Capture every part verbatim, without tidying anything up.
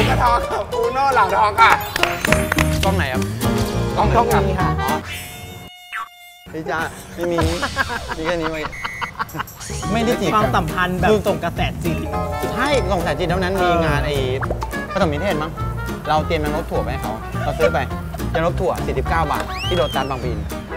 กระทองกับอูโน่หลังทองค่ะกล้องไหนครับกล้องกล้องนี้ค่ะพี่จ้าไม่มีมีแค่นี้ไว้ไม่ได้จีบความสัมพันธ์แบบส่งกระแสจิตใช่ส่งกระแสจิตเท่านั้นมีงานไอ้ผสมนิเทศมั้งเราเตรียมน้ำรถถั่วไปให้เขาเราซื้อไปน้ำรถถั่วสี่สิบเก้าบาทที่โดตัสบางปีน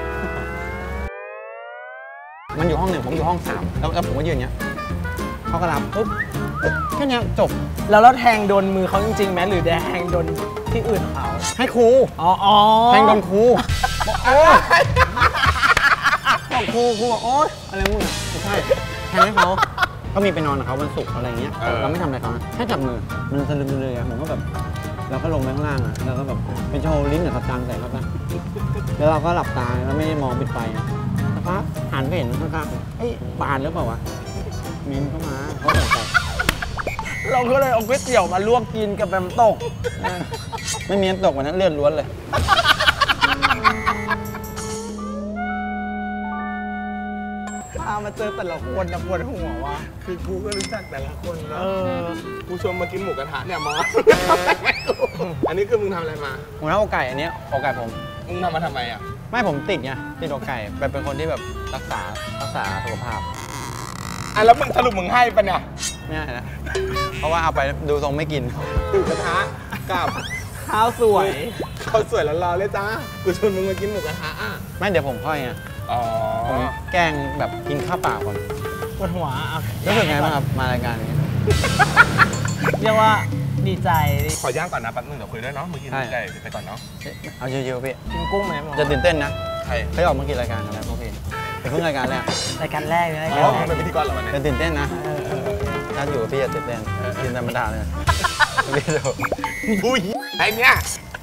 มันอยู่ห้องหนึ่งผมอยู่ห้องสามแล้วผมก็ยืนเนี้ยเขาก็รับปุ๊บแค่นี้จบแล้วเราแทงโดนมือเขาจริงๆไหมหรือแทงโดนที่อื่นของเขาให้ครูอ๋อแทงโดนครูบอกโอ้บอกครูครูบอกโอ๊ยอะไรมึงไม่ใช่แทงให้เขาก็มีไปนอนกับเขาวันศุกร์อะไรเงี้ยเราไม่ทำอะไรเขานะแค่จับมือมันสลึมเลยอะผมก็แบบเราก็ลงไปข้างล่างอะแล้วก็แบบเป็นโชว์ลิ้นกับตังใส่เขานะแล้วเราก็หลับตาแล้วไม่ได้มองปิดไฟสักพักหันไปเห็นข้างๆเอ้ยบานหรือเปล่าวะมินเข้ามาเขาเปิดไฟเราก็เลยเอาก๋วยเตี๋ยวมาลวกกินกับน้ำตกไม่มีน้ำตกวันนั้นเลือดล้วนเลยพามาเจอแต่ละคนนะปวดหัวว่ะคือกูก็รู้จักแต่ละคนนะกูชวนมากินหมูกระทะเนี่ยมาอันนี้คือมึงทำอะไรมาหมูทะอกไก่อันนี้อกไก่ผมมึงทำมาทำไมอ่ะไม่ผมติดไงติดอกไก่เป็นคนที่แบบรักษารักษาสุขภาพอ่ะแล้วมึงสรุปมึงให้ปะเนี่ยไม่ให้นะเพราะว่าเอาไปดูทรงไม่กินหมูกระทะกับข้าวสวยข้าวสวยแล้วรอเลยจ้ากูชวนมึงมากินหมูกระทะอ่ะไม่เดี๋ยวผมค่อยไงอ๋อผมแกงแบบกินข้าวเปล่าก่อนปวดหัวรู้สึกไงบ้างครับมารายการนี้เรียกว่าดีใจขอย่างก่อนนะแป๊บนึงเดี๋ยวคุยด้วยเนาะมึงกินไก่ไปก่อนเนาะเอาเยอะๆพี่กินกุ้งไหมจะตื่นเต้นนะใครเคยออกมากี่รายการแล้วพวกพี่เป็นเพิ่งรายการแรกรายการแรกเลยอ๋อเป็นพิธีกรเหรอวันนี้จะตื่นเต้นนะถ้าอยู่กับพี่จะตื่นเต้นกินธรรมดาเลยพี่ดูอุ้ยไอ้เนี่ย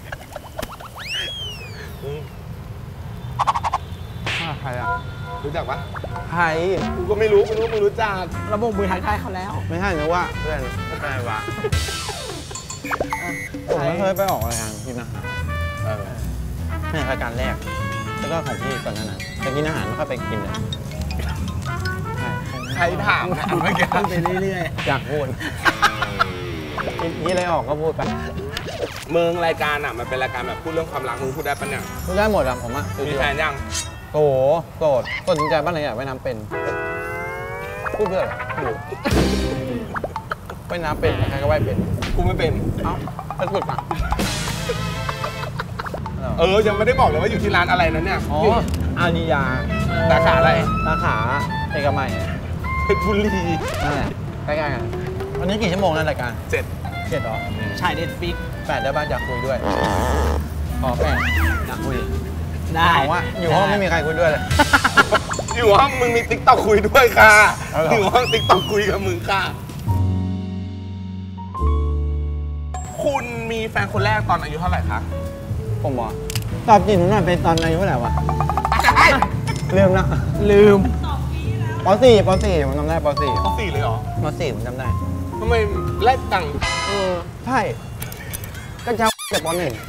ใครอ่ะรู้จักปะใครกูก็ไม่รู้ไม่รู้มึงรู้จักระบบมือทักทายเขาแล้วไม่ใช่นะว่าเพื่อนใช่ปะผมไม่เคยไปออกรายการกินอาหารในรายการแรกแล้วก็ของพี่ก่อนนั้นจะกินอาหารไม่ค่อยไปกินเลยใครถามนะไม่เกี่ยวไปเรื่อยๆอยากพูดนี่อะไรออกก็พูดไปเมืองรายการอ่ะมันเป็นรายการแบบพูดเรื่องความรักมึงพูดได้ปะเนี่ยพูดได้หมดอ่ะผมอ่ะมีแฟนยังโอ้โหโกรธโกรธจริงใจบ้านไหนอยากว่ายน้ำเป็นพูดเพื่ออะไรว่ายน้ำเป็นใครก็ว่ายเป็นกูไม่เป็นเอ้าไปฝึกมาเออยังไม่ได้บอกเลยว่าอยู่ที่ร้านอะไรนะเนี่ยอ๋ออาริยาสาขาอะไรสาขาเอกมัยเพชรบุรีนั่นแหละใกล้ๆกันวันนี้กี่ชั่วโมงในรายการเจ็ดเจ็ดหรอฉายเด็ดฟิกแปดได้บ้างอยากคุยด้วยขอแปดอยากคุยได้ว่าอยู่ห้องไม่มีใครคุยด้วยเลยอยู่ห้องมึงมีติ๊กต็อกคุยด้วยค่ะอยู่ห้องติ๊กต็อกคุยกับมึงค่ะคุณมีแฟนคนแรกตอนอายุเท่าไหร่คะผมบอกตอบจริงหนูน่ะเป็นตอนอายุเท่าไหร่วะลืมนะลืมป.สี่ ป.สี่ผมจำได้ป.สี่ป.สี่เลยเหรอป.สี่ผมจำได้ทำไมแลกตังค์เออใช่ก็เช้าแต่ป.หนึ่ง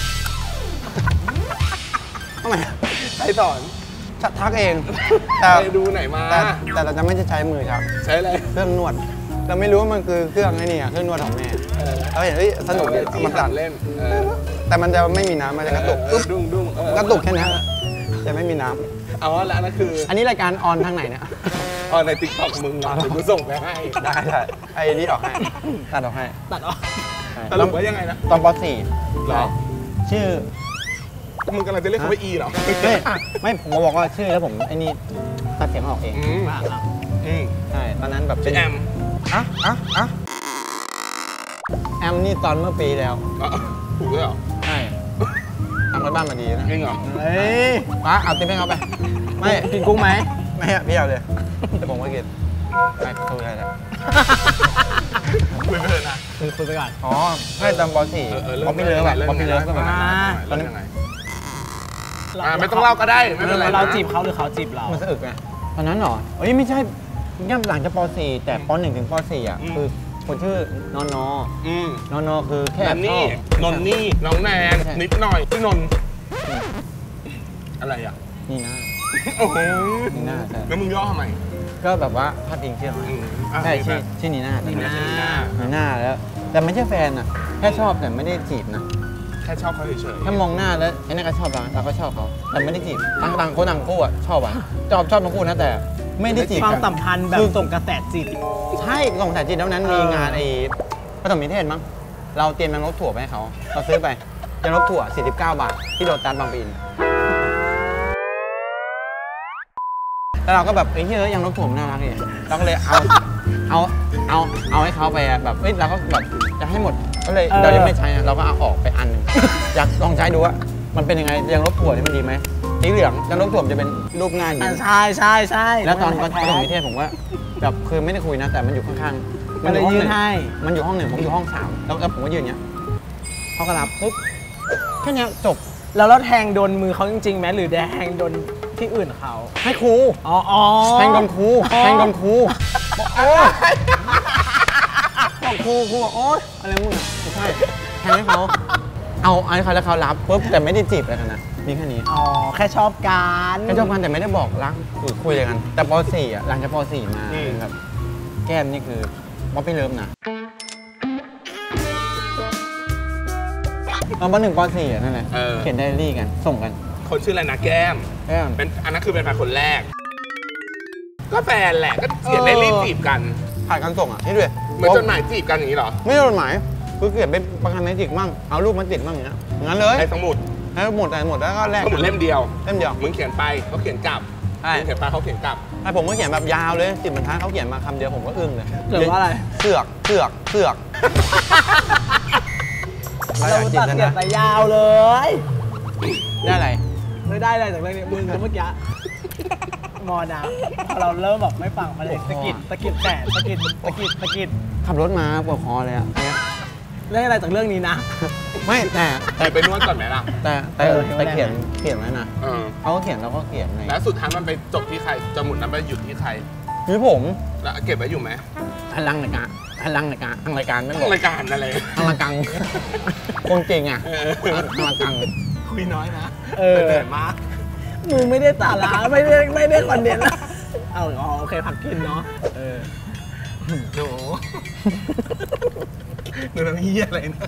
ทำไมใครสอนทักเองแต่ดูไหนมาแต่เราจะไม่ได้ใช้มือครับใช้อะไรเครื่องนวดเราไม่รู้ว่ามันคือเครื่องไอ้นี่เครื่องนวดของแม่เราเห็นเฮ้ยสนุกดีมันตัดเล่นแต่มันจะไม่มีน้ำมันจะกระตุกปุ๊บดุ้งดุ้งกระตุกแค่นี้จะไม่มีน้ำเอาแล้วนั่นคืออันนี้รายการออนทางไหนเนี่ยออนในติ๊กต็อกมึงเดี๋ยวกูส่งไปให้ได้ได้ไอ้นี่ออกให้ตัดออกให้ตัดออกสรุปว่ายังไงนะตอนป.สี่หรอชื่อมึงกำลังจะเรียกเขาว่าอีหรอไม่ไม่ผมบอกว่าชื่อแล้วผมไอ้นี่ตัดเสียงออกเองใช่ตอนนั้นแบบเป็นแอมอ่ะอ่ะอ่ะแอมนี่ตอนเมื่อปีแล้วถูกด้วยเหรอใช่ทำกันบ้านมาดีนะจริงเหรอเฮ้ยป้าเอาติ๊บให้เขาไปไม่กินกุ้งไหมไม่พี่เอาเลยแต่ผมไม่กินไม่คุยอะไรคุยไปเลยนะคุยคุยไปก่อนอ๋อให้ตอนป.สี่ป.พี่เลิฟแบบป.พี่เลิฟก็แบบตอนนี้ไม่ต้องเล่าก็ได้ไม่เป็นไรเราจีบเขาหรือเขาจีบเรามันสะอึกไงตอนนั้นหรอเอ้ยไม่ใช่ย่ำหลังจากป.สี่แต่ป.หนึ่งถึงป.สี่อ่ะคือคนชื่อนอนนอนนคือแค่นนี่นนนี่น้องแนนนิดหน่อยพี่นนอะไรอ่ะนี่นะโอ้โหนี่น่าใช่แล้วมึงย่อทำไมก็แบบว่าพาดอิงเชื่อไหมใช่ชื่อชื่อนีน่านีน่านีน่าแล้วแต่ไม่ใช่แฟนอ่ะแค่ชอบแต่ไม่ได้จีบนะแค่ชอบเขาเฉยแค่มองหน้าแล้วไอ้นั่นก็ชอบเราเราก็ชอบเขาแต่ไม่ได้จีบต่างต่างคนต่างคู่อะชอบอะชอบชอบทั้งคู่นะแต่ไม่ได้จีบความกันสัมพันธ์แบบคือส่งกระแสจิตใช่ส่งสายจีนแล้วนั้นเออมีงานไอ้ปฐมนิเทศมั้งเราเตรียมยางลบถั่วไปให้เขาเราซื้อไปยางลบถั่วสี่สิบเก้าบาทที่โดตัสบางปะอินแล้วเราก็แบบเอ้ยเฮ้ยยางลบถั่วมันน่ารักดิเราก็เลยเอาเอาเอาเอาให้เขาไปอะแบบเอ้ยเราก็แบบจะให้หมดก็เลยเรายังไม่ใช้อะเราก็เอาออกไปอันหนึงอยากลองใช้ดูว่ามันเป็นยังไงยางลบถั่วนี่มันดีไหมสีเหลืองยางลบถั่วมันจะเป็นรูปง่ายดีอ่ะใช่ใช่ใช่แล้วตอนปฐมนิเทศผมว่าแบบคือไม่ได้คุยนะแต่มันอยู่ข้างๆก็เลยยื่นให้มันอยู่ห้องหนึ่งผมอยู่ห้องสามแล้วแล้วผมก็ยืนอย่างเงี้ยเขาก็รับปุ๊บแค่เนี้ยจบแล้วเราแทงโดนมือเขาจริงๆไหมหรือแทงโดนที่อื่นเขาให้ครูอ๋ออ๋อแทงโดนครูแทงโดนครูบอกโอ้ยบอกครูครูบอกโอ๊ยอะไรมึงอ่ะไม่ใช่แทงให้เขาเอาเอาให้เขาแล้วเขารับปุ๊บแต่ไม่ได้จีบอะไรกันนะมีแค่นี้อ๋อแค่ชอบกันแค่ชอบกันแต่ไม่ได้บอกรักหรือคุยอะไรกัน แต่ป .สี่ อ่ะหลังจากป .สี่ มาแบบแก้มนี่คือป๊อปปี้เลิฟนะตอนป .หนึ่ง ป .สี่ อ่ะนั่นแหละๆเออเขียนไดอารี่กันส่งกันคนชื่ออะไรนะแก้มแก้มเป็นอันนั้นคือเป็นแฟนคนแรก ก็แฟนแหละก็เขียนได้รีบจีบกันผ่านการส่งอ่ะนี่ด้วยเหมือนจดหมายจีบกันอย่างนี้เหรอไม่ใช่จดหมายคือเขียนเป็นประกันเมจิกมั่งเอารูปมาติดมั่งอย่างเงี้ยงั้นเลยไอ้สมุดให้หมดแต่หมดแล้วก็แลกสมุดเล่มเดียวเล่มเดียวมึงเขียนไปเขาเขียนกลับใช่มึงเขียนไปเขาเขียนกลับไอ้ผมก็เขียนแบบยาวเลยสิบบรรทัดเขาเขียนมาคำเดียวผมก็อึ้งเลยหรือว่าอะไรเสือกเสือกเสือกเราตัดเกียรติยาวเลยได้อะไรไม่ได้อะไรจากเรื่องนี้มึงเมื่อกี้มอนะพอเราเริ่มแบบไม่ฟังมาเลยสะกิดสะกิดแตะสะกิดสะกิดสะกิดขับรถมาปวดคอเลยอ่ะเนี่ยเรื่องอะไรจากเรื่องนี้นะไม่แต่แต่ไปนวดก่อนไหมล่ะแต่แต่เออแต่เขียนเขียนไว้นะเออเขาก็เขียนเราก็เขียนอะไรแล้วสุดท้ายมันไปจบที่ใครสมุดนั้นไปหยุดที่ใครคือผมแล้วเก็บไว้อยู่ไหมพลังรายการพลังรายการทางรายการไม่บอกรายการอะไรทางรายการคงจริงอ่ะเออทางรายการคุยน้อยนะเออเดินมากมึงไม่ได้สาระไม่ได้ไม่ได้คอนเทนต์นะเอาอ๋อโอเคผักกินเนาะเออหนูหนูน้ำเหี้ยอะไรนะ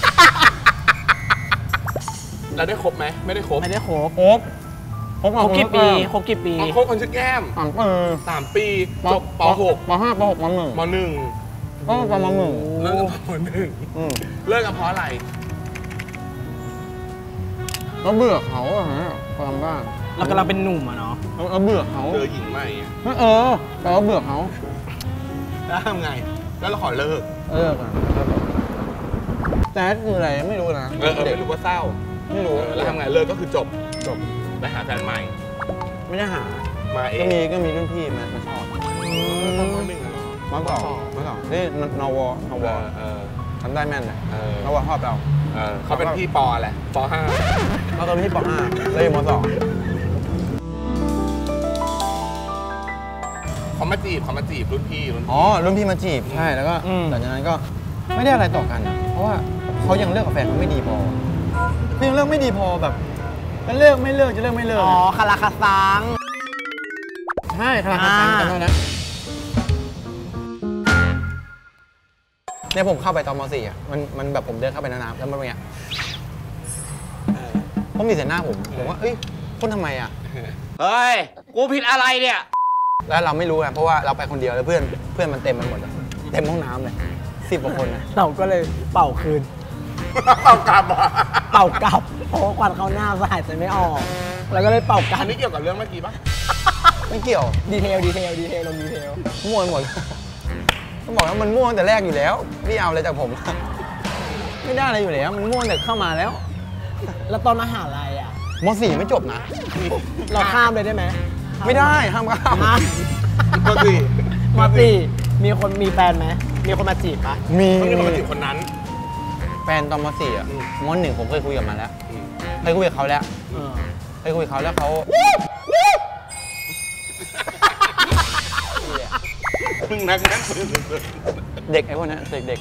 เราได้ครบไหมไม่ได้ครบไม่ได้ครบโอ๊บผมครบกี่ปีครบกี่ปีอ๋อครบคนชื่อแก้มสามปีสามปีจบป .หกป .ห้า ป .หก ม .หนึ่งม .หนึ่งก็ประมาณหนึ่งเลิกกับม .หนึ่งอืมเลิกกันเพราะอะไรเราเบื่อเขาอะฮะความว่าเรากำลังเป็นหนุ่มอะเนาะเราเราเบื่อเขาเจอหญิงใหม่อะไม่เออแต่เราเบื่อเขาแล้วทำไง แล้วเราขอเลิกเออกันแต่คืออะไรไม่รู้นะเออเออเด็กไม่รู้ว่าเศร้าไม่รู้เออแล้วทำไงเลิกก็คือจบจบไปหาแฟนใหม่ไม่ได้หามาเอก็งมีก็มีรุ่นพี่มามาชอบตอนมหนึ่งอะเหรอมาสองมาสองนี่นวเนอวอเออทำได้แม่นเลยเออนวชอบเราเออเขาเป็นพี่ปอแหละปห้าเราตอนที่ป .ห้า เลยม .สองเขามาจีบเขามาจีบรุ่นพี่รุ่นอ๋อรุ่นพี่มาจีบใช่แล้วก็หลังจากนั้นก็ไม่ได้อะไรต่อกันอะเพราะว่าเขายังเลิกกับแฟนเขาไม่ดีพอคือยังเลิกไม่ดีพอแบบจะเลิกไม่เลิกจะเลิกไม่เลิกอ๋อคาราคาซังใช่ธนาคารกันจำได้นะเนี่ยผมเข้าไปตอนม .สี่ อ่ะมันมันแบบผมเดินเข้าไปในน้ำแล้วมันเป็นไงผมมีเสียหน้าผมผมว่าเอ้ยคนทำไมอ่ะเฮ้ย กูผิดอะไรเนี่ยแล้วเราไม่รู้ไงเพราะว่าเราไปคนเดียวแล้วเพื่อนเพื่อนมันเต็มไปหมดเลยเต็มห้องน้ำเลยสิบกว่าคนนะเราก็เลยเป่าคืนเอากลับอ่ะเป่ากลับเพราะว่าควันเข้าหน้าสหายใจไม่ออก แล้วก็เลยเป่ากัอันนนี้เกี่ยวกับเรื่องเมื่อกี้ปะไม่เกี่ยวดีเทลดีเทลดีเทลลงดีเทลมั่วไปหมดต้องบอกว่ามันมั่วตั้งแต่แรกอยู่แล้วพี่เอาอะไรจากผม ไม่ได้อะไรอยู่แล้วมันมั่วแต่เข้ามาแล้วแล้วตอนมหาลัยอ่ะม .สี่ ไม่จบนะเราข้ามเลยได้ไหมไม่ได้ห้ามข้ามข้ามก็สิมาตีมีคนมีแฟนไหมมีคนมาจีบปะมีต้องมีคนมาจีบคนนั้นแฟนตอนม .สี่ อ่ะอืมม .หนึ่งผมเคยคุยกับมันแล้วเคยคุยกับเขาแล้วเออเคยคุยกับเขาแล้วเขามึงนักนักปืนเด็กไอ้พวกนั้นเด็กเด็ก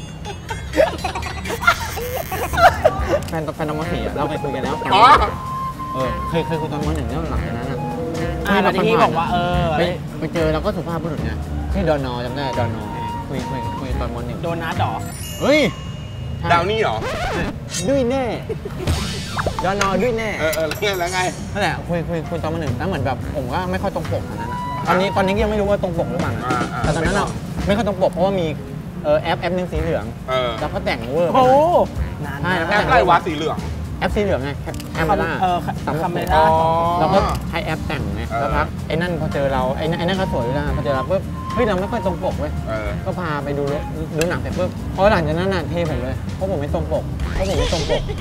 แฟนตอนแฟนตอนม .สี่ อ่ะเราเคยคุยกันแล้วอ๋อเออเคยเคยคุยตอนม .หนึ่งแล้วหลังจากนั้นอ่ะอ่าแล้วที่นี่บอกว่าเออไปไปเจอเราก็สุภาพบุรุษไงที่ดอนอจำได้ดอนอคุยคุยคุยตอนม .หนึ่งโดนัทเหรอเฮ้ยดาวนี่เหรอด้วยแน่ยอนอด้วยแน่เออเออแล้วไงนั่นแหละคุยคุยคุยตอนมาหนึ่งแล้วเหมือนแบบผมก็ไม่ค่อยตรงปกอันนั้นอะตอนนี้ตอนนี้ยังไม่รู้ว่าตรงปกหรือเปล่านะอ่าอ่าแต่ตอนนั้นอะไม่ค่อยตรงปกเพราะว่ามีเออแอปแอปหนึงสีเหลืองเออแล้วก็แต่งเวอร์โอ้โหนานใช่มากแอปไรวะสีเหลืองแอปสีเหลืองไงแคมเมราเออสามคาเมร้ร่าแล้วก็ใช้แอปแต่งไงเออแล้วพักไอ้นั่นพอเจอเราไอ้นั่นไอ้นั่นก็สวยอยู่แล้วพอเจอเราปุ๊บเฮ้ยเราไม่ค่อยตรงปกเว้ยเออก็พาไปดูดูหนังเสร็จปุ๊บพอหลังจากนั้นน่ะเทผมเลยเพราะผมไม่ตรงปกเพราะผมไม่ตรงปก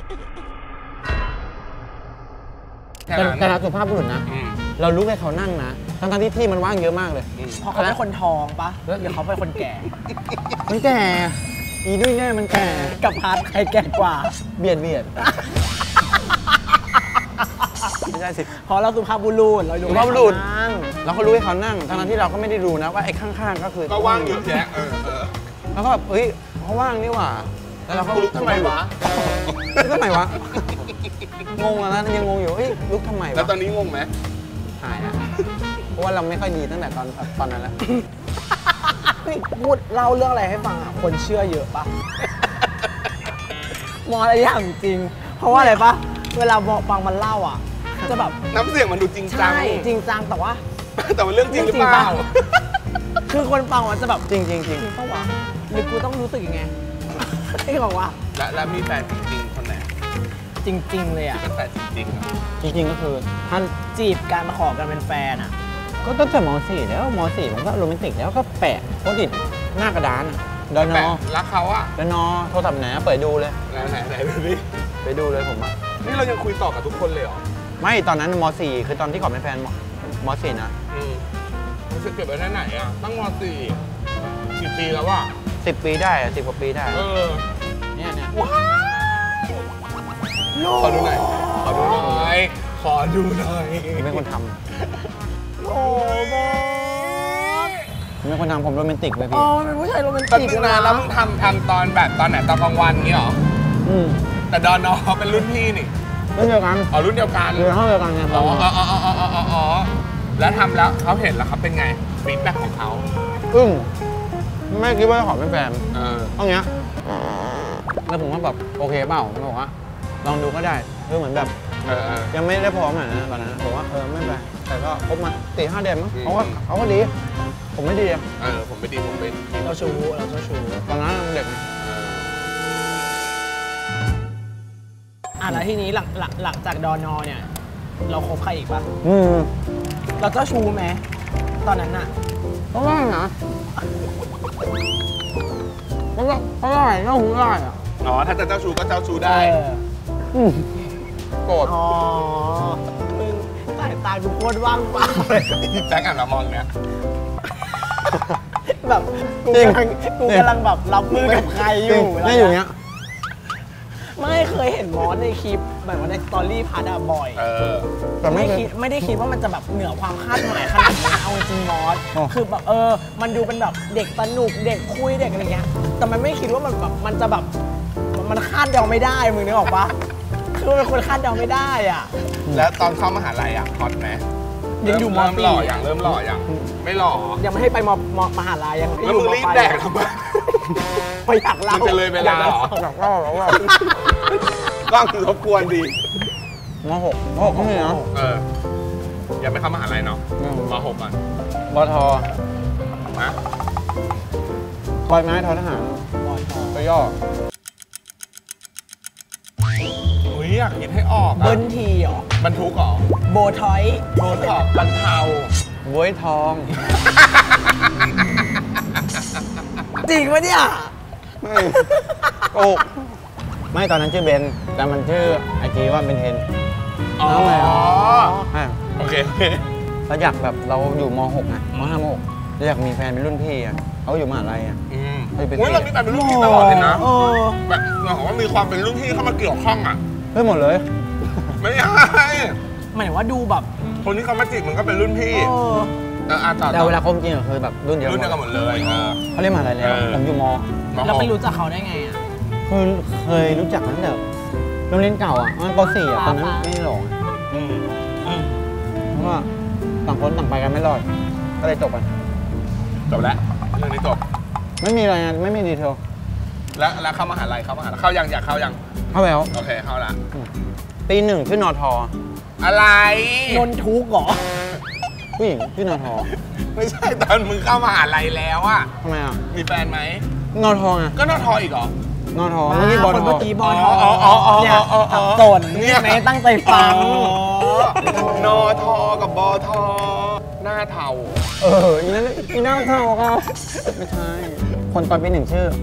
แค่แต่นั้นแต่เราสุภาพบุรุษนะอืมเรารู้ให้เขานั่งนะทั้งๆที่ที่มันว่างเยอะมากเลยอืมเพราะเขาเป็นคนทองปะหรือเขาเป็นคนแก่มันแก่อีด้วยแน่มันแก่กับพาร์ทใครแก่กว่าเบียดเบียดไม่ใช่สิเพราะเราสุภาพบุรุษเราดูสุภาพบุรุษให้เขานั่งเราก็รู้ให้เขานั่งทั้งๆที่เราก็ไม่ได้ดูนะว่าไอ้ข้างๆก็คือก็ว่างเยอะแยะเออเออแล้วก็แบบเฮ้ยเขาว่างนี่หว่าแล้วเราก็กูลุกทำไมวะลุกทำไมวะงงอะนะยังงงอยู่เฮ้ยลุกทำไมแล้ววะตอนนี้งงไหมหายแล้วเพราะว่าเราไม่ค่อยดีตั้งแต่ตอนตอนนั้นแล้วเฮ้ยพูดเล่าเรื่องอะไรให้ฟังอ่ะ คนเชื่อเยอะปะ มองอะไรอย่างจริง เพราะว่าอะไรปะเวลาบอกฟังมันเล่าอ่ะ จะแบบน้ำเสียงมันดูจริงจังใช่จริงจังแต่ว่าแต่มันเรื่องจริงหรือเปล่าคือคนฟังมันจะแบบจริงจริงจริงจริงปะวะหรือกูต้องรู้สึกยังไง ที่บอกว่าและแล้วมีแฟนจริงๆคนไหนจริง ๆ เลยอ่ะเป็นแฟนจริงๆอ่ะจริงๆก็คือท่านจีบการมาขอกันเป็นแฟนอ่ะก็ตั้งแต่ม .สี่ แล้วม .สี่ ผมก็โรแมนติกแล้วก็แปะโพสต์อิทหน้ากระดานอะดอนอแต่รักเขาอะดอนอโทรศัพท์ไหนอะเปิดดูเลยไหนไหนไหนดูดิไปดูเลยผมอะนี่เรายังคุยต่อกับทุกคนเลยเหรอไม่ตอนนั้นม .สี่ คือตอนที่ก่อนเป็นแฟนมม .สี่ นะอืมมันจะเก็บไว้ที่ไหนอะตั้งมสี่กี่ปีแล้วอะสิบปีได้อะสิบกว่าปีได้เออเนี่ยเนี่ยว้าวขอดูหน่อยขอดูหน่อยขอดูหน่อยผมเป็นคนทโอ้โหำผมเป็นคนทำผมโรแมนติกไปโอ้พี่เป็นผู้ชายโรแมนแต่ติกนานแล้วมึงทำทำตอนแบบตอนไหนตอนกลางวันงี้เหรออืมแต่ดอนนอเป็นรุ่นพี่นี่รุ่นเดียวกันอ๋อรุ่นเดียวกันเรียนห้องเดียวกันไงอ๋ออ๋ออ๋ออ๋ออ๋ออ๋อแล้วทำแล้วเขาเห็นแล้วเขาเป็นไงฟีดแบ็กของเขาอึ้งไม่คิดว่าจะขอเป็นแฟนเออห้องเนี้ยแล้วผมก็แบบโอเคเปล่าผมบอกว่าลองดูก็ได้คือเหมือนแบบเออเออยังไม่ได้พร้อมขนาดนั้นนะตอนนั้นผมว่าเออไม่เป็นไรแต่ก็คบมาสี่ห้าเดือนมั้งอืมเขาก็เขาก็ดี ผมไม่ดีอะเออผมไม่ดีผมเป็นเราชูเราเจ้าชูตอนนั้นเด็กไงเอออ่ะแล้วทีนี้หลังหลังหลังจากดอนอเนี่ย เราคบใครอีกปะอืมเราเจ้าชูไหมตอนนั้นอะเขาได้นะเขาได้เขาได้ก็หูได้อะอ๋อถ้าจะเจ้าชู้ก็เจ้าชู้ได้เอออืมโกรธอ๋อมึงสายตากูโคตรว่างเปล่าเลยแจ็คอ่านมามองเนี่ยแบบกูกำลังกูกำลังแบบรับมือกับใครอยู่เนี่ยอยู่เนี้ยไม่เคยเห็นมอสในคลิปแบบว่าในสตอรี่พาร์ทอะบ่อยเออแต่ไม่ไม่เคยคิดไม่ได้คิดว่ามันจะแบบเหนือความคาดหมายขนาดนี้เอาจริงมอสอ๋อคือแบบเออ มันดูเป็นแบบเด็กสนุกเด็กคุยเด็กอะไรเงี้ย แต่มันไม่คิดว่ามันแบบมันจะแบบมันคาดเดาไม่ได้มึงนึกออกปะคือมันเป็นคนคาดเดาไม่ได้อ่ะแล้วตอนเข้ามหาลัยอ่ะฮอตไหมยังอยู่มเริ่มสี่หล่ออย่างเริ่มหล่ออย่างไม่หล่อยังไม่ให้ไปมมมหาลัยยังให้แล้วอยู่มึงมรีบปลายแดกทำไมไปอยากเล่ามันจะเลยเวลาเหรออยากเล่าแล้วว่ากล้องรบกวนดีมหกมหกก็มีนะเอออย่าไปเข้ามหาลัยเนาะอืมมหกก่อนบทนะปล่อยไม้ทอทหารไปย่ออุ้ยอยากคิดให้ออกอะเบิ้ลทีเหรอบรรทุกเหรอโบทอยโดนถอกบรรเทาบวยทองจริงปะเนี่ยไม่โอ้ไม่ตอนนั้นชื่อเบนแต่มันชื่อไอจีว่าเบนเทนอ๋อแล้วไงอ่ะ ใช่โอเคเราอยากแบบเราอยู่มหกอ่ะมห้ามหกเราอยากมีแฟนเป็นรุ่นพี่อ่ะเขาอยู่มหาลัยอ่ะอืมเฮ้ยเป็นอุ้ยเรามีแต่เป็นรุ่นพี่ตลอดเลยนะเออแบบเราบอกว่ามีความเป็นรุ่นพี่เข้ามาเกี่ยวข้องอ่ะเฮ้ยหมดเลยไม่ใช่หมายถึงว่าดูแบบคนที่เขามาจีบมันก็เป็นรุ่นพี่เออเอออ่ะต่อแต่ต่อเวลาคบจริงอะคือแบบรุ่นเดียวรุ่นเดียวกันหมดเลยเออเขาเรียนมหาลัยแล้วเออผมอยู่มมาแล้วหไปกรู้จักเขาได้ไงอ่ะคือเคยรู้จักตั้งแต่โรงเรียนเก่าอ่ะมันป .สี่ อ่ะตอนนั้นป๊าไม่ได้หลงอืมอืมเพราะว่าต่างคนต่างไปกันไม่รอด ก็เลยจบกันจบแล้วเรื่องนี้จบไม่มีอะไรนะไม่มีดีเทลแล้วแล้วเข้ามหาลัยเข้ามหาลัยเข้ายังอยากเข้ายังเข้าแล้วโอเคเข้าละปีหนึ่งชื่อนอทออะไรนนทุกข์เหรอผู้หญิงชื่อนอทอไม่ใช่ตอนมึงเข้ามหาลัยแล้วอะทำไมอ่ะมีแฟนไหมนอทอไงก็นอทออีกเหรอนอทอเมื่อกี้บอลคนทเมื่ออกี้บอลอ๋ออ๋ออ๋ออ๋อเนี่ยอ๋ออ๋อสับสนเนี่ยไม่ตั้งใจฟังนอทอกับบอทอหน้าเทาเอออีนั่นอีนั่นเท่าครับไม่ใช่ คนตอนปีหนึ่งชื่อ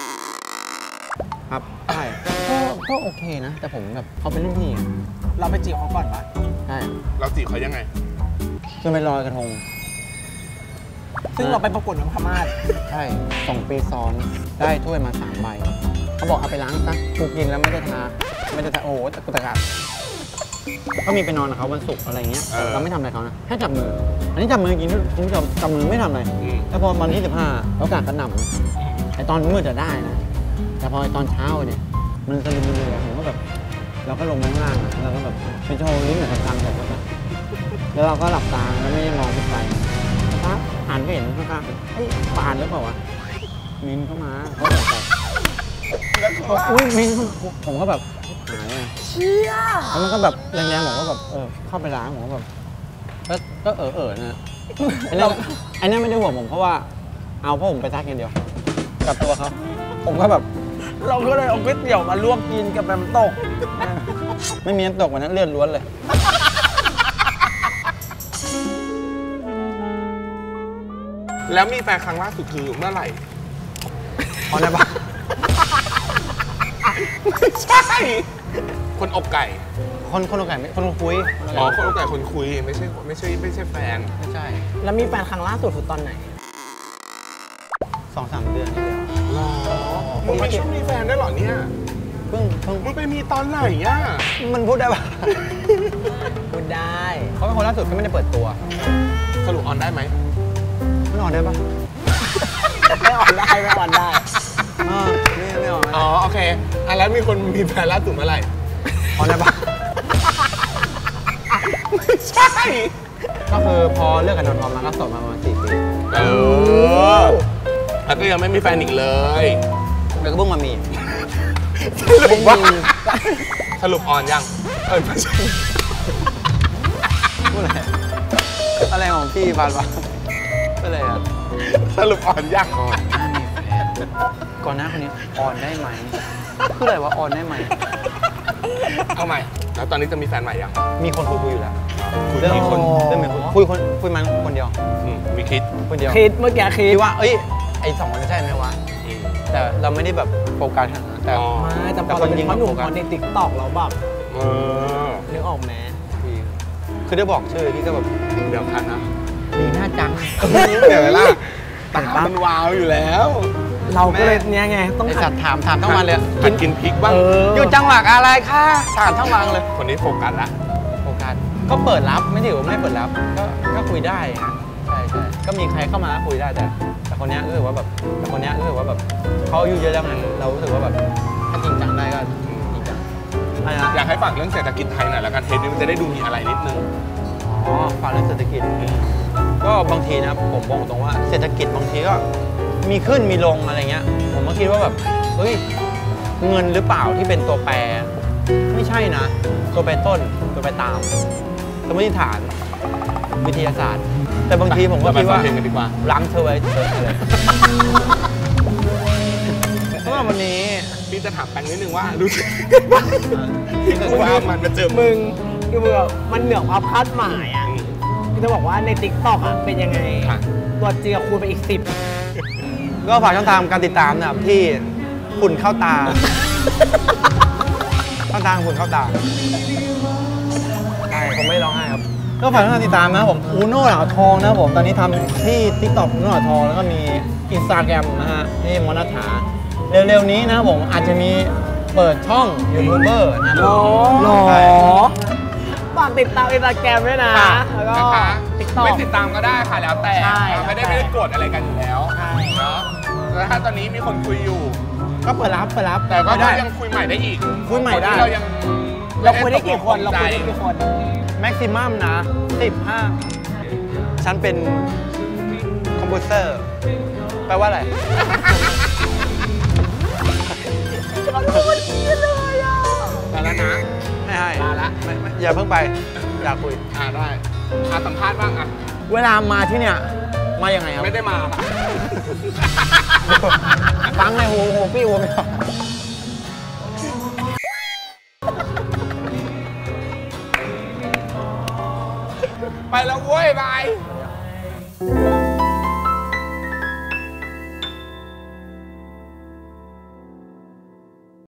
ครับใช่ก็ก็โอเคนะ แต่ผมแบบเขาเป็นรุ่นพี่อะเราไปจีบเขาก่อนปะใช่เราจีบเขายังไงจนไปลอยกระทงซึ่งเราไปประกวดน้ำพม่าใช่สองปีซ้อนได้ถ้วยมาสามใบเขาบอกเอาไปล้างซะกูกินแล้วไม่ได้ทาไม่ได้ทาโอ้โหตะกุตะกักก็มีไปนอนกับเขาวันศุกร์อะไรเงี้ยเออเราไม่ทำอะไรเขานะแค่จับมือ อันนี้จับมือกินคุณผู้ชมจับมือไม่ทำอะไรอืมแล้วพอวันที่สิบห้าโอกาสกระหน่ำไอตอนมืดจะได้นะ แต่พอไอตอนเช้าเนี่ยมันสลืมเลยผมก็แบบเราก็ลงไปข้างล่างอะเราก็แบบเป็นโชว์ลิ้นเหมือนทางแบบว่าแล้วเราก็หลับตาแล้วไม่ได้มองขึ้นไปปั๊บหันไปเห็นข้างๆไอ้ยปานหรือเปล่าวะมินเข้ามาเขาแบบแบบแล้วก็อุ้ยมินผมก็แบบหายอะเชี่ยแล้วมันก็แบบแรงๆผมก็แบบเออเข้าไปล้างผมก็แบบก็ก็เออเออนะไอ้นั่นไอ้นั่นไม่ได้ห่วงผมเพราะว่าเอาเพราะผมไปซักอย่างเดียวกับตัวเขาผมก็แบบเราก็เลยเอาก๋วยเตี๋ยวมาลวกกินกับน้ำตกไม่มีน้ำตกวันนั้นเลือดล้วนเลยแล้วมีแฟนครั้งล่าสุดคือเมื่อไหร่พอได้ปะไม่ใช่ คนอกไก่คนคนโอเคคนคุยอ๋อ คนอกไก่คนคุย ไม่ใช่ไม่ใช่ไม่ใช่แฟนไม่ใช่แล้วมีแฟนครั้งล่าสุดคือตอนไหนสองสามเดือนที่แล้วหรอ มึงไม่ช่วยมีแฟนได้วยเหรอเนี่ยเพิ่งเพิ่งมึงไปมีตอนไหนอ่ะมันพูดได้ปะพูดได้เขาเป็นคนล่าสุดที่ไม่ได้เปิดตัวสรุปออนได้ไหมมันออกได้ปะไม่อ่อนได้ไม่อ่อนได้อ่าไม่ไม่ออกอ๋อ โอเคอ่ะแล้วมีคนมีแฟนล่าสุดเมื่อไหร่ออกได้ปะไม่ใช่ก็คือพอเลิกกับนนทอมมาก็โสดมาประมาณสี่ปีเออแล้วก็ยังไม่มีแฟนอีกเลยแล้วก็เพิ่งมามีสรุปว่าสรุปออนยัง เออไม่ใช่พูดอะไรอะไรของพี่บานวะพูดอะไรอ่ะสรุปออนยังก่อนหน้ามีแฟนก่อนหน้าคนนี้ออนได้ไหมพูดอะไรวะออนได้ไหมเอาใหม่ แล้วตอนนี้จะมีแฟนใหม่ยังมีคนคุยคุยอยู่แล้วคุยเรื่องกี่คนเรื่องมีคนคุยคนคุยมันคนเดียวอืมมีคิดคนเดียวคิดเมื่อกี้คิดคิดว่าเอ้ยไอสองคนจะใช่ไหมวะอืมแต่เราไม่ได้แบบโฟกัสขนาดนั้นแต่อ๋อไม่แต่พแต่อคเรานเป็นยิงพ่อหนุ่มโฟกัสพอในติ๊กต็อกเราแบบเออนึกออกไหมพี่คือได้บอกชื่อพี่ก็แบบเดี๋ยวคันนะดีหน้าจังเดี๋ยวล่ะตามันวาวอยู่แล้วเราก็เลยเนี่ยไงต้องไอหัสัดตว์ถามถามทั้งวันเลยหัดกินพริกบ้างเอออยู่จังหวัดอะไรคะถามทั้งวันเลยคนนี้โฟกัสละโฟกัสก็เปิดรับไม่ได้ว่าไม่เปิดรับก็ก็คุยได้นะใช่ใช่ก็มีใครเข้ามาก็คุยได้แต่แต่คนเนี้ยรู้สึกว่าแบบแต่คนเนี้ยรู้สึกว่าแบบเขาอายุเยอะแล้วไงเรารู้สึกว่าแบบถ้าจริงจังได้ก็จริงจังอะไรนะอยากให้ฝากเรื่องเศรษฐกิจไทยหน่อยแล้วกันเทปนี้มันจะได้ดูมีอะไรนิดนึงอ๋อฝากเรื่องเศรษฐกิจก็บางทีนะผมบอกตรงว่าเศรษฐกิจบางทีก็มีขึ้นมีลงอะไรเงี้ยผมก็คิดว่าแบบเฮ้ยเงินหรือเปล่าที่เป็นตัวแปรไม่ใช่นะ ตัวแปรต้นตัวแปรตามสมมติฐานวิทยาศาสตร์ แต่บางทีผมก็คิดว่าเรไปฟังเพลงกันดีกว่าล้างเธอไว้เธอเลยสำหรับวันนี้พี่จะถามแปงนิดนึงว่ารู้สึกว่ามันมาเจอมึงคือมึงแบบมันเหนือความคาดหมายอ่ะอืมคือจะบอกว่าในติ๊กต็อกอ่ะเป็นยังไงค่ะตัวจริงอะคูณไปอีกสิบก็ฝากช่องทางการติดตามนะครับที่ฝุ่นเข้าตาช่องทางฝุ่นเข้าตาใช่ผมไม่ร้องไห้ครับก็ฝากช่องทางติดตามนะครับผมอูโน่หลาทองนะครับผมตอนนี้ทำที่ TikTok อูโน่หลาทองแล้วก็มี Instagram นะฮะนี่มอนัฐาเร็วๆนี้นะครับผมอาจจะมีเปิดช่องยูทูบเบอร์นะครับหรอใช่ฝากติดตามอินสตาแกรมด้วยนะ แล้วก็นะคะติ๊กต็อกไม่ติดตามก็ได้ค่ะแล้วแต่ใช่ไม่ได้ไม่ได้โกรธอะไรกันอยู่แล้วใช่เนาะแล้วถ้าตอนนี้มีคนคุยอยู่ก็เปิดรับเปิดรับแต่ก็ได้ยังคุยใหม่ได้อีกคุยใหม่ได้นที่เรายังเราคุยได้กี่คนเราคุยได้กี่คนแม็กซิมัมนะสิบห้าฉันเป็นคอมโพเซอร์แปลว่าอะไรทุกคนกินเลยอ่ะไปแล้วนะไม่ให้ลาละไม่ไม่อย่าเพิ่งไป อยากคุยอ่าได้อ่าสัมภาษณ์บ้างอ่ะเวลามาที่เนี่ย มายังไงครับไม่ได้มาค่ะฟังเลยโหโหพี่โหไม่ออกไปแล้วเว้ยบายบ